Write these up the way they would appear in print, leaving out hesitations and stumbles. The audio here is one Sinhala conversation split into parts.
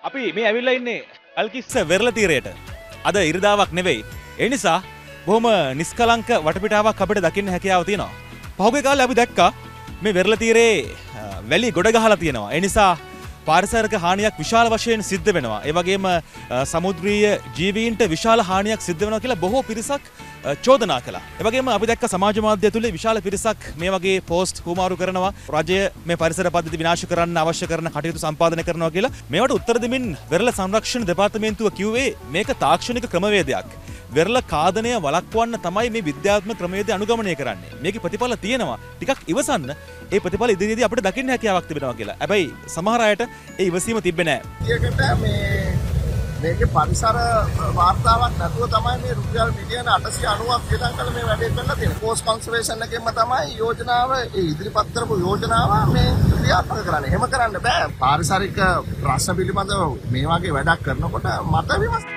අපි මේ ඇවිල්ලා ඉන්නේ අල්කිස්ස වෙරළ තීරයට. අද ඉරිදාවක් නෙවෙයි. ඒ නිසා බොහොම නිස්කලංක වටපිටාවක් අපිට දකින්න හැකියාව තියෙනවා. පහුගිය කාලේ අපි දැක්කා මේ වෙරළ තීරයේ වැලි ගොඩ ගහලා තියෙනවා. ඒ නිසා පාරිසරික හානියක් විශාල වශයෙන් සිද්ධ වෙනවා. ඒ වගේම සමුද්‍රීය ජීවීන්ට විශාල හානියක් සිද්ධ වෙනවා කියලා බොහෝ පිරිසක් චෝදනා කළා. ඒ වගේම අපි දැක්ක සමාජ මාධ්‍ය තුලේ විශාල පිරිසක් මේ වගේ පෝස්ට් හුමාරු කරනවා. රජය මේ පරිසර පද්ධති විනාශ කරන්න අවශ්‍ය කරන කටයුතු සම්පාදනය කරනවා කියලා. මේවට උත්තර දෙමින් වෙරළ සංරක්ෂණ දෙපාර්තමේන්තුව කිව්වේ මේක තාක්ෂණික ක්‍රමවේදයක්. වෙරළ කාදනය වළක්වන්න තමයි මේ විද්‍යාත්මක ක්‍රමවේදය අනුගමනය කරන්නේ. මේකේ ප්‍රතිඵල තියෙනවා. ටිකක් ඉවසන්න. ඒ ප්‍රතිඵල ඉදිරියේදී අපිට දකින්න හැකියාවක් තිබෙනවා කියලා. හැබැයි සමහර අයට ඒ ඉවසීම තිබෙන්නේ නැහැ. මේකේ පරිසර වාර්තාවක් නැතුව තමයි මේ රුපියල් මිලියන 890ක් වියදම් කරලා මේ වැඩේ කරලා තියෙන්නේ. කෝස්ට් කන්සර්වේෂන් එකෙන්ම තමයි යෝජනාව ඉදිරිපත් කරපු යෝජනාව මේ ක්‍රියාත්මක කරන්නේ. එහෙම කරන්න බෑ. පාරිසරික ප්‍රශ්න පිළිබඳව මේ වගේ වැඩක් කරනකොට මත විමර්ශන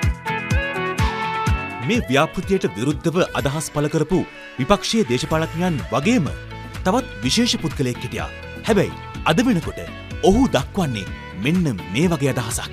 මේ ව්‍යාපෘතියට විරුද්ධව අදහස් පළ කරපු විපක්ෂීය දේශපාලඥයන් වගේම තවත් විශේෂ පුද්ගලයෙක් හිටියා. හැබැයි අද වෙනකොට ඔහු දක්වන්නේ මෙන්න මේ වගේ අදහසක්.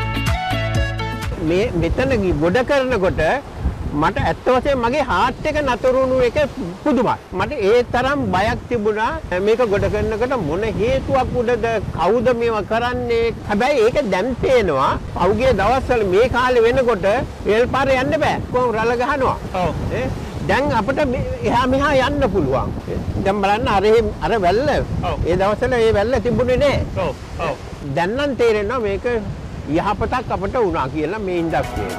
මේ මෙතන ගොඩ කරනකොට මට ඇත්ත වශයෙන්ම මගේ හાર્ට් එක නතර වුණු එක පුදුමයි. මට ඒ තරම් බයක් තිබුණා මේක ගොඩ කරනකොට මොන හේතුවක් උඩද කවුද මේවා කරන්නේ. හැබැයි ඒක දැන් පේනවා පෞගේ දවස්වල මේ කාලේ වෙනකොට රේල් පාරේ යන්න බෑ. කොහොම රළ ගහනවා. ඔව්. දැන් අපිට එහා මෙහා යන්න පුළුවන්. දැන් බලන්න අර වැල්ල. ඒ දවස්වල ඒ වැල්ල තිබුණේ නෑ. ඔව්. ඔව්. දැන් නම් තේරෙනවා මේක යහපතක් අපට වුණා කියලා මේ ඉන්ඩස්ට්‍රියේ.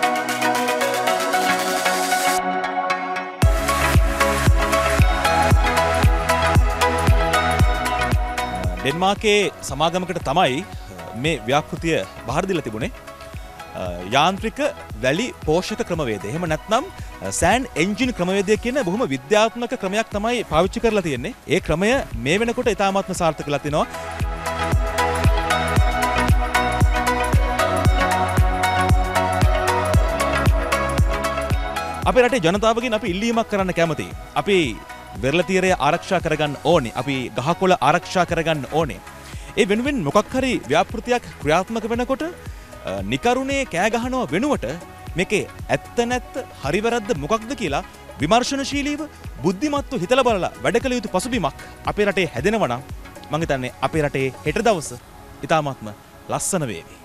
ඩෙන්මාර්කේ සමාගමකට තමයි මේ ව්‍යාපෘතිය බාර දීලා තිබුණේ. යාන්ත්‍රික වැලි පෝෂක ක්‍රමවේදය. එහෙම නැත්නම් සෑන්ඩ් එන්ජින් ක්‍රමවේදය කියන බොහොම විද්‍යාත්මක ක්‍රමයක් තමයි පාවිච්චි කරලා තියෙන්නේ. ඒ ක්‍රමය මේ වෙනකොට ඉතාමත්ම සාර්ථක වෙලා තිනවා. අපේ රටේ ජනතාවගෙන් අපි ඉල්ලීමක් කරන්න කැමතියි. අපි වෙරළ තීරය ආරක්ෂා කරගන්න ඕනේ. අපි ගහකොළ ආරක්ෂා කරගන්න ඕනේ. ඒ වෙනුවෙන් මොකක් හරි ව්‍යාපෘතියක් ක්‍රියාත්මක වෙනකොට නිකරුණේ කෑ ගහනවා වෙනුවට මේකේ ඇත්ත නැත්ත හරි වැරද්ද මොකක්ද කියලා විමර්ශනශීලීව බුද්ධිමත්ව හිතලා බලලා වැඩ කළ යුතු පසුබිමක් අපේ රටේ හැදෙනවා නම් මම හිතන්නේ අපේ රටේ හෙට දවස ඉතාමත්ම ලස්සන වේවි.